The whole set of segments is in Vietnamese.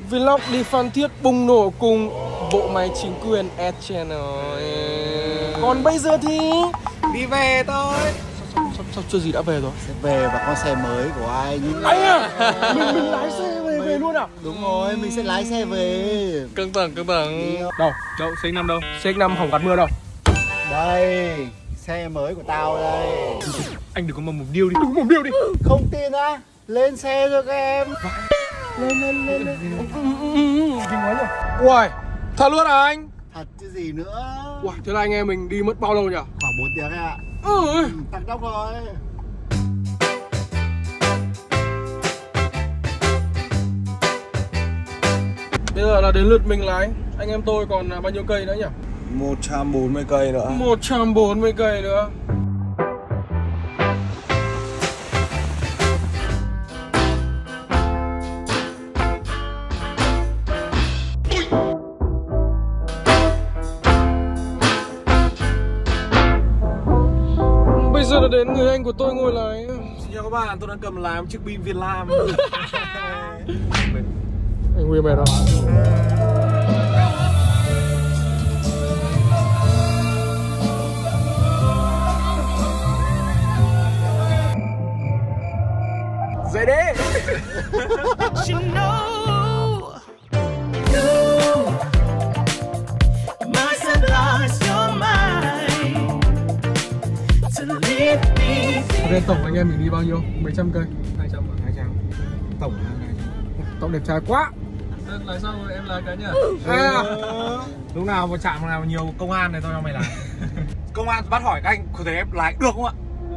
Vlog đi Phan Thiết bùng nổ cùng bộ máy chính quyền Ed Channel. Còn bây giờ thì đi về thôi. Sao chưa gì đã về rồi? Sẽ về và có xe mới của anh. Anh à? Mình lái xe về luôn à? Đúng rồi, mình sẽ lái xe về. Căng thẳng. Đâu? CX-5 đâu? CX-5 hỏng gạt mưa đâu? Đây, xe mới của tao đây. Anh đừng có mồm điêu đi. Đúng mồm điêu đi. Không tin á? Lên xe cho các em. Lên. Kinh quá nhỉ? Uầy, thật luôn à anh? Thật chứ gì nữa. Uầy, thế là anh em mình đi mất bao lâu nhỉ? Khoảng 4 tiếng ạ. Tăng tốc rồi. Bây giờ là đến lượt mình lái. Anh em tôi còn bao nhiêu cây nữa nhỉ? 140 cây nữa. 140 cây nữa. Bây giờ là đến người anh của tôi ngồi lái. Xin chào các bạn, tôi đang cầm lái một chiếc pin Việt Nam. Anh Huy mệt không? Dậy đi. Nên tổng anh em mình đi bao nhiêu? Mấy trăm cây? 200. Tổng 200. Tổng đẹp trai quá. Lái sao em lái cái nhỉ? Lúc nào vào trạm nào nhiều công an này tôi cho mày lái. Công an bắt hỏi các anh có thể em lái được không ạ?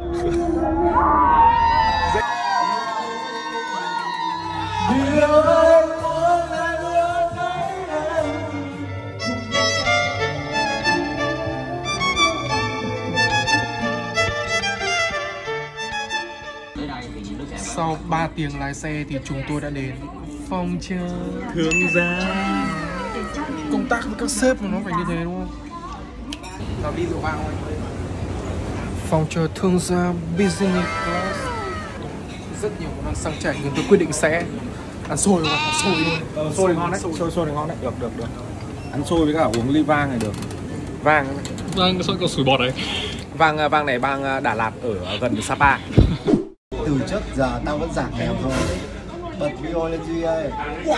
Sau 3 tiếng lái xe thì chúng tôi đã đến phòng chờ Thương gia. công tác với các sếp mà nó phải như thế đúng không? Nào đi rượu vang thôi. Phòng chờ thương gia business class. Rất nhiều món ăn sang chảnh nhưng tôi quyết định sẽ ăn xôi luôn, ăn xôi luôn. Xôi ngon đấy, xôi ngon đấy. Được. Ăn xôi với cả uống ly vang này được. Vang Sao có sủi bọt đấy? Vang này bang Đà Lạt ở gần Sapa. Từ trước giờ tao vẫn giảm nghèo thôi. Bật video lên Duy ơi.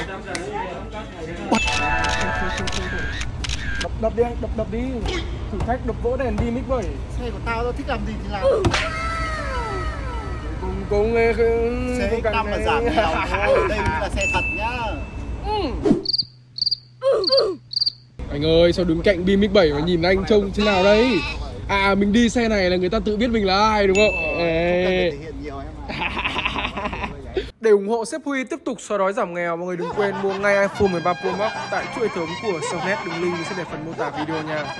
Đập đi anh, đập đi. Thử thách đập vỡ đèn đi mic vậy. Xe của tao thích làm gì thì làm. Cũng Xe X5 là giảm nghèo thôi. Đây là xe thật nhá. Anh ơi, sao đứng cạnh Bimic 7 mà nhìn anh trông thế nào đây? À, mình đi xe này là người ta tự biết mình là ai đúng không? Không cần phải thể hiện nhiều em ạ. Để ủng hộ sếp Huy tiếp tục xóa đói giảm nghèo, mọi người đừng quên mua ngay iPhone 13 Pro Max tại chuỗi hệ thống của Softnet, đường link sẽ để phần mô tả video nha.